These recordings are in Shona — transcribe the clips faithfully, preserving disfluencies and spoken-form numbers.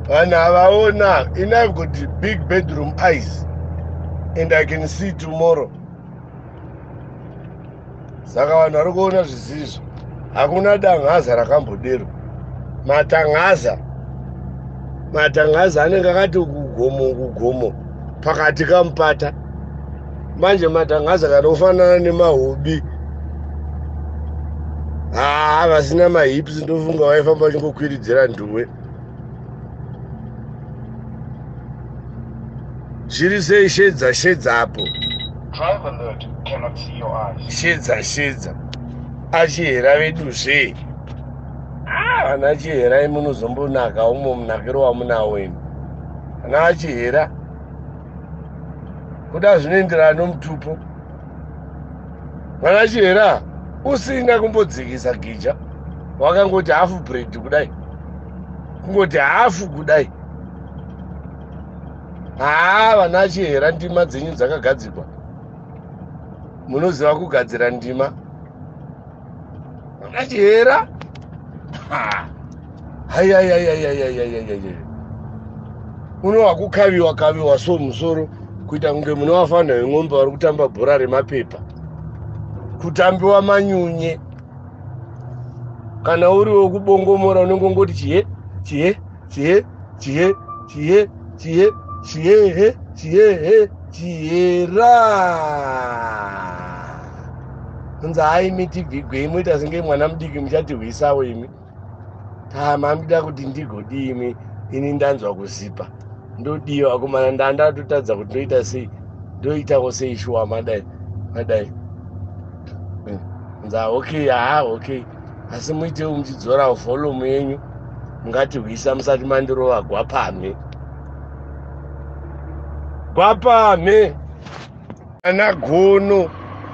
And avaona, and I've got big bedroom eyes, and I can see tomorrow. Saka vanhu vari kuona zvisizvo. Hakuna dangaza rakambodero. Matangaza. Matangaza anenge akati kugomo kugomo pakati kamupata. Manje matangaza kanofanana nemahobi. Ah, vasina mahips ndofunga waifamba uchingokwiridzira nduwe. Zviri sei shedza shedza apo. Drive alert, cannot see your eyes. Shedza shedza. Achihera veduzve. Ah, vana achihera munozombonaka umo munakiro wamunawo imi. Vana achihera. Kuda zvinoenderana nomutupo. Vana achihera usina kumbodzikisa gija. Wakangoti hafu bread kudai. Kungoti hafu kudai. Ah, vana achihera ndima dzenyu dzakagadzikwa. Munoziva kugadzira ndima. Vana achihera. Hai hai hai hai hai hai hai hai. Unowa kukaviwa kaviwa so musoro kuita kunge munovafana veng'ombe vari kutamba bhora remapepa. Kutambiwa manyunye. Kana uri wokubongomora unongongoti chihe chihe chihe chihe chihe chihe chihe chihe chihera. Kunzi hai mitigigwe imi ita senge mwana mudiki muchatirwisawo imi. Tama ndida kuti ndigodii imi ini ndanzwa kuzipa. Ndodiwa kumana ndanda totadza kuti ndoita sei. Ndoitawo sei shuwa madai. Madai. Nza okay ah okay. Asi muite muchidzora volume yenyu. Mungatirwisa musati mandirova gwapame. Gwapame. Ana gono.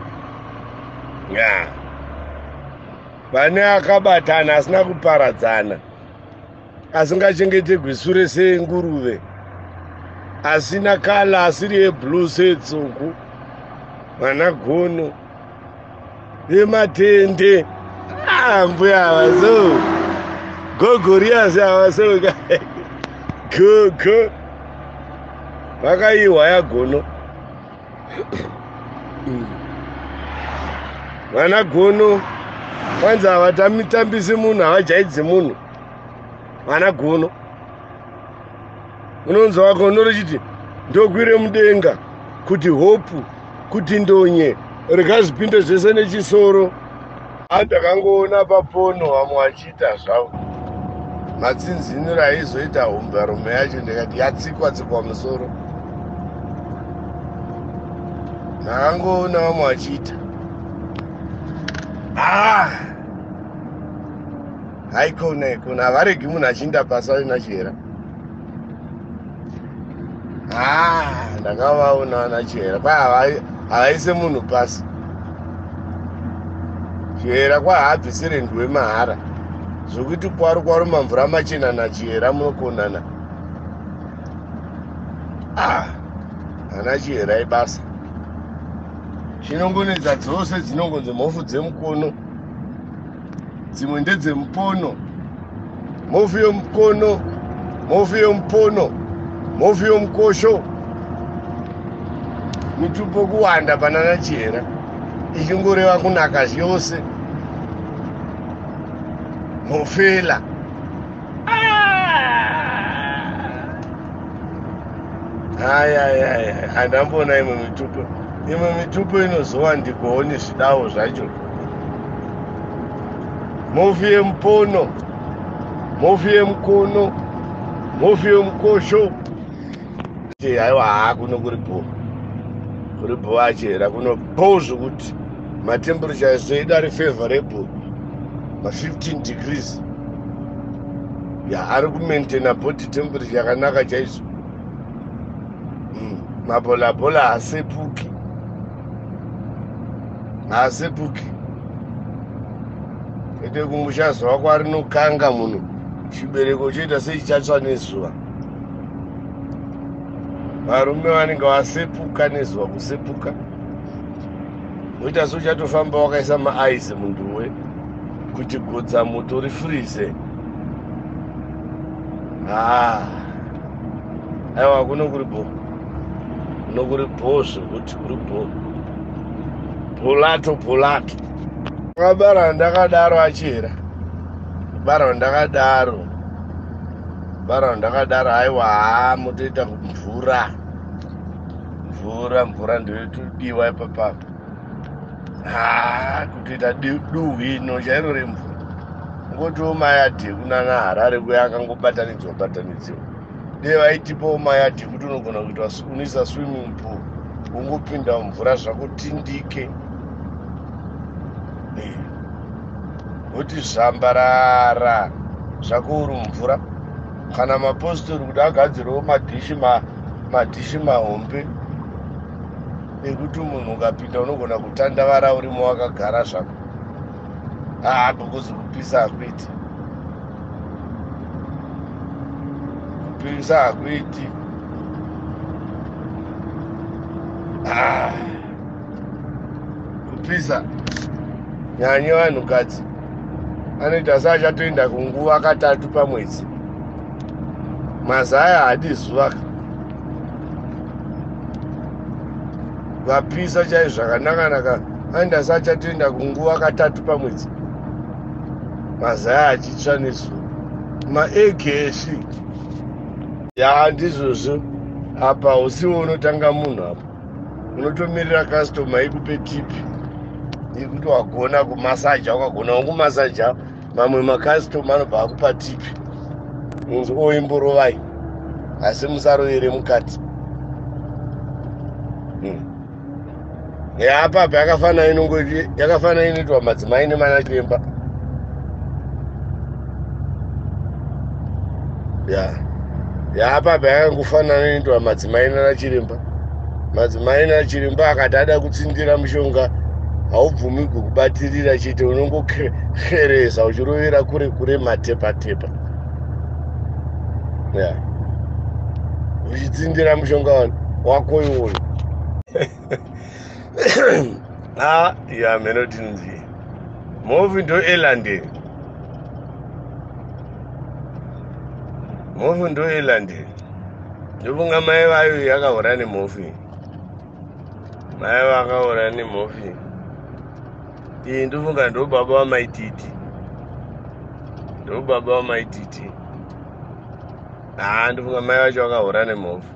Ya. Vane akabatana asina kuparadzana. Asingachengeterwi sure senguruve. Asina kala asiri yeblue setsuku. Vana gono. Vematende. Ah, mbuya vazo. Gogorias avaso. Go go. Vakaiwa yagono. Vana gono. Kwanza havatambi munhu havajaidzi munhu. Vana gono. Unonzwa gono richiti ndokwire mudenga kuti hopu kuti ndonye rikazvipinde zvese nechisoro. Andakangoona papono vamwe vachiita zvavo. Matsinziniro aizoita humbarume yacho ndikati yatsikwa tsikwa musoro. Ndakangoona vamwe vachiita. Ah! Haikona ikona havaregi munhu achinda pasa nachihera. Ah, ndakavaona vana chihera. Kwai havaise munhu pasi. Chihera kwahabvisire nduwe mahara. Zvokuti kwari kwari mamvura machena nachihera munokonana. Ah, vana chihera ibasa. Chinongonedza dzose dzinongonzi mhofu dzemukono. Dzimwe ndedzemupono. Mhofu yomukono, mhofu yomupono, mhofu yomukosho. Mitupo kuwanda panana chihera. Ichingoreva kunaka zvose. Mofela. Ai ai ai, andambona imwe mitupo. Imwe mitupo inozowa ndikooni zvidawo zvacho. Mhofu yemupono, mhofu yemukono, mhofu yomukosho. Haiwa haa kuno kuri bho. Kuri bho achihera kuno bho zvokuti matemperature edu ari favorable. Ma fifteen degrees. Ya ari kumaintaina body temperature yakanaka chaizvo. Mabola bola haasepuki. Haasepuki. Ede kumushazwa kwari nokanga munhu. Chibereko choita sechichatsva nezuva. Varume vanenge vasepuka nezuva kusepuka. Woita seuchatofamba wakaisa maaisi munduwe kuti godza moto rifurize. Ah. aiwa kuno kuri bho kuno kuri bho zvekuti kuri bho bhulato bhulato akabara ndakadaro achera bara ndakadaro bara ndakadaro aiwa haa mutoita mvura mvura mvura ndoyotodiwa ipapapo haa kutoita duhwino chairo remvura ngotiwo mayadhi kunana harare kuya akangobatanidzwa batanidziwa dei vaitipawo mayadhi kuti unogona kuitwa unoisa swimming pool ungopinda mvura zvakutindike kuti zvambarara zvako uri mvura kana mapostori kuti agadzirawo madhishi madhishi mahombe ekuti munhu ukapinda unogona kutandavara urimo wakagara zvako haa bokozi kupisa hakuiti kupisa hakuiti haa kupisa nyanye vanhukadzi anoita seachatoenda kunguva katatu pamwedzi mazaya hadi zuva vapisa chaizvo zvakanaka-naka anoita seachatoenda kunguva katatu pamwedzi mazaya achitsva nezuva maegesi ya ndizvozvo apa usiwo unotanga munhu apa unotomirira kastoma ikupe tipi ikuti wagona kumasaja wakagona kumasaja mamwe makastoma anobva akupa tipi unzi oimborovai asi musarovere mukati yapapa yakafanana inongoti yakafanana inoitwa madzimai nemana chiremba ya yapapa yakangofanana inoitwa madzimai nana chiremba madzimai nana chiremba akati ada kutsindira mushonga haubvumi kukubatirira chete unongokhereza uchirovera kure kure matepa tepa ya uchitsindira mushonga wako iwoyo ah ya menotinzi movi ndo elandeni movi ndo elandeni ndovunga mai vayo yakaura nemovi mai vakaura nemovi iyi ndofunga ndo baba wamaititi ndo baba wamaititi haa ndofunga mai vacho vakaura nemovi